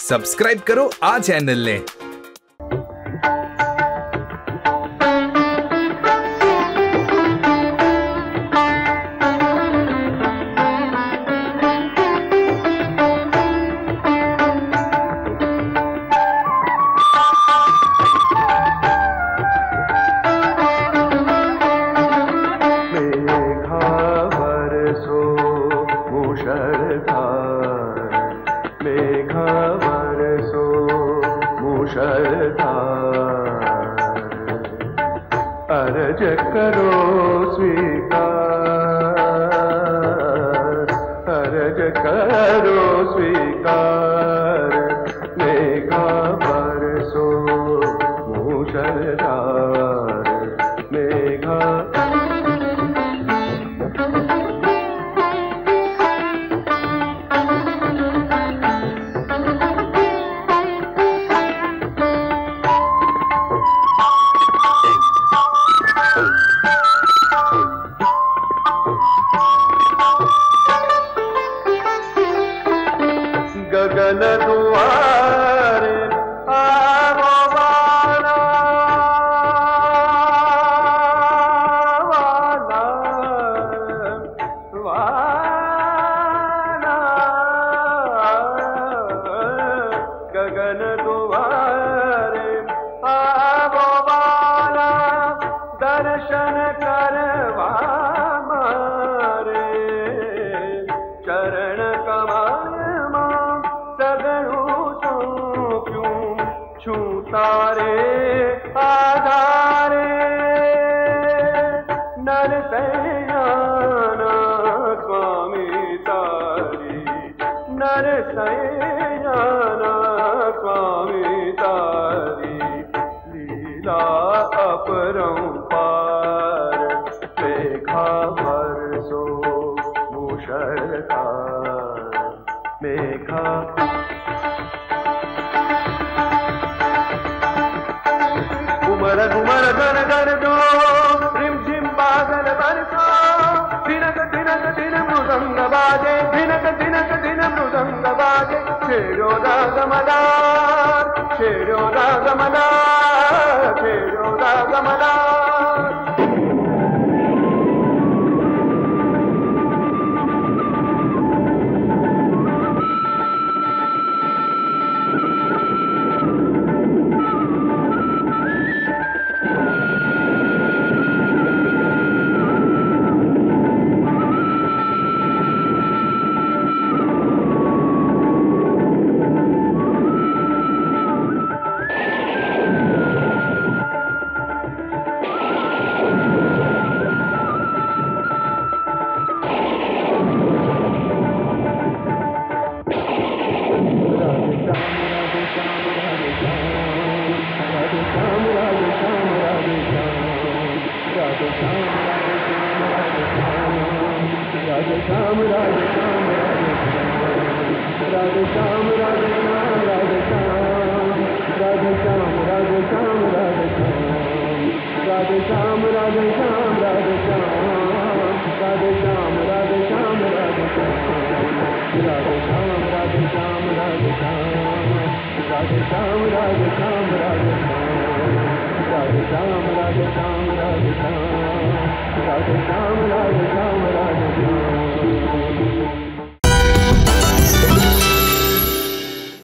Subscribe करो आ channel ने। अर्ज करो स्वीकार, अर्ज करो स्वीकार, मेघा बरसो मूषलधार, मेघा गगन दुआरे आवो वाला, वाला, वाला, गगन दुआरे आवो वाला, दर्शन करवा मारे, चरण कमल तारे आधारे, नरसैयाना स्वामी तारी, नरसैयाना स्वामी तारी, लीला अपरंपार, मेघा बरसो मूषलधार, मेघा घुमर घुमर गन गन दो, रिम झिम बादल बरसो, दिनक दिनक दिन मृदंग बाजे, दिनक दिनक दिन मृदंग बाजे, छेड़ो राग मदार, छेड़ो राग मदार, छेड़ो राग मदार। Radhe Shyam, Radhe Shyam, Radhe Shyam.